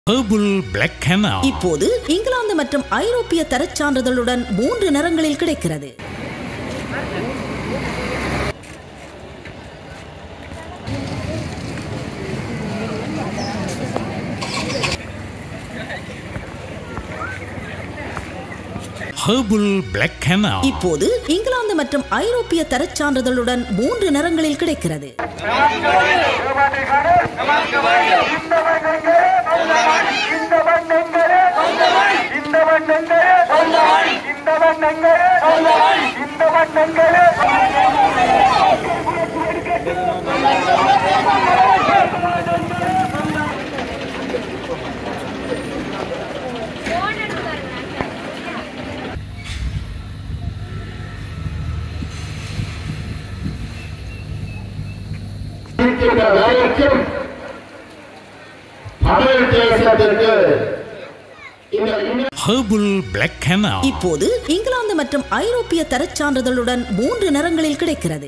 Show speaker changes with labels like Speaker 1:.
Speaker 1: Herbal Black Henna
Speaker 2: இப்போது இங்கிலாந்து மற்றும் ஐரோப்பிய தரச் சான்றிதழுடன் 3 நிறங்களில் கிடைக்கிறது.
Speaker 1: Herbal Black Henna
Speaker 2: இப்போது இங்கிலாந்து மற்றும் ஐரோப்பிய தரச் சான்றிதழுடன் 3 நிறங்களில் கிடைக்கிறது.
Speaker 1: Herbal Black Henna
Speaker 2: இப்போது இங்கிலாந்து மற்றும் ஐரோப்பிய தரச் சான்றிதழுடன் 3 நிறங்களில் கிடைக்கிறது.